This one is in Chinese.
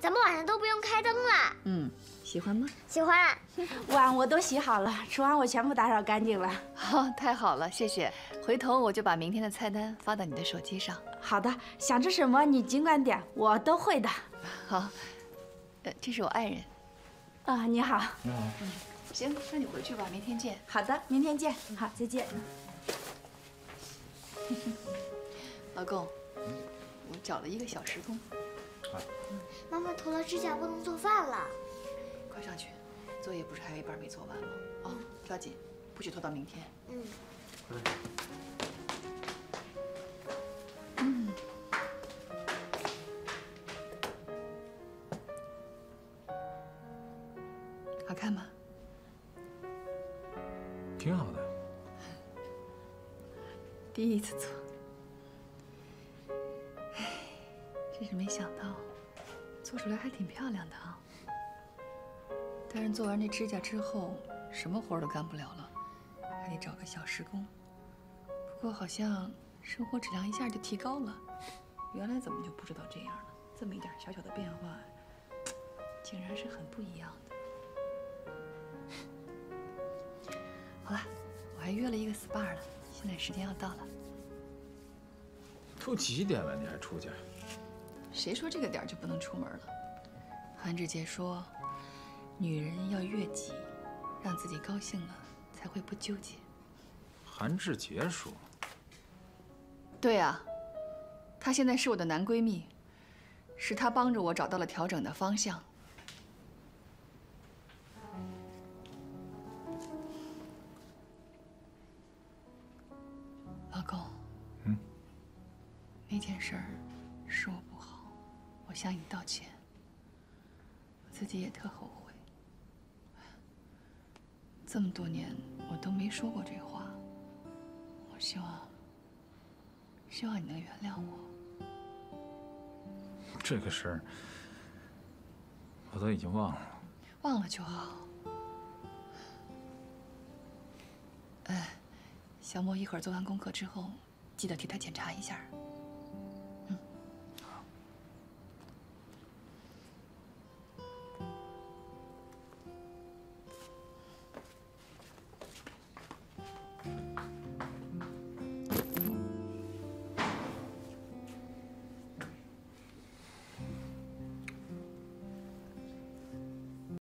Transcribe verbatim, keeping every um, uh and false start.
咱们晚上都不用开灯了。 嗯，喜欢吗？ 喜欢。 碗我都洗好了，厨房我全部打扫干净了。 好，太好了，谢谢。回头我就把明天的菜单发到你的手机上。 好的，想吃什么你尽管点，我都会的。 好，呃，这是我爱人。 啊，你好。 你好。 嗯，行，那你回去吧，明天见。 好的，明天见。好，再见。 老公，我找了一个小时工。 啊。 妈妈涂了指甲，不能做饭了。 快上去，作业不是还有一半没做完吗？哦，抓紧，不许拖到明天。 嗯。 嗯。好看吗？ 挺好的。 第一次做，唉，真是没想到，做出来还挺漂亮的啊。但是做完这指甲之后，什么活都干不了了，还得找个小时工。不过好像生活质量一下就提高了，原来怎么就不知道这样了？这么一点小小的变化，竟然是很不一样的。好了，我还约了一个 S P A 呢，现在时间要到了。 都几点了，你还出去？ 谁说这个点儿就不能出门了？韩志杰说，女人要悦己，让自己高兴了，才会不纠结。 韩志杰说。 对啊，她现在是我的男闺蜜，是她帮着我找到了调整的方向。老公， 嗯， 那件事儿是我不好，我向你道歉。我自己也特后悔，这么多年我都没说过这话。我希望，希望你能原谅我。 这个事儿我都已经忘了。 忘了就好。哎，小莫一会儿做完功课之后，记得替他检查一下。